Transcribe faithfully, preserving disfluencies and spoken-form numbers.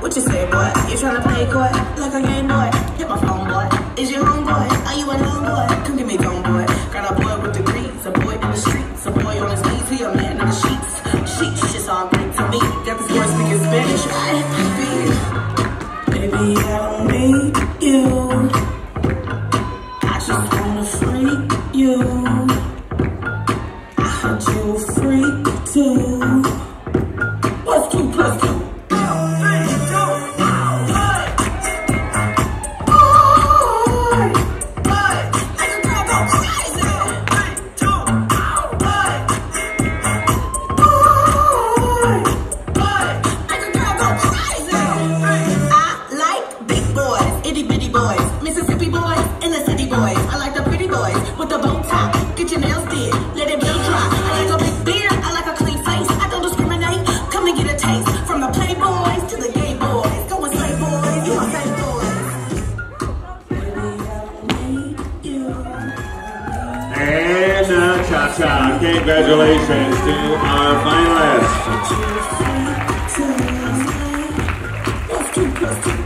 What you say, boy? You tryna play coy? Like a game boy? Hit my phone, boy. Is your homeboy? Are you a lone boy? Come give me gone, boy. Got a boy with degrees, a boy in the streets, a boy on his knees, he a man in the sheets. Sheets just all great to me. Got this boy speaking Spanish, right? Baby, baby, I don't need you. I just wanna freak you. I heard you a freak too. What's two plus two? Congratulations to our finalists.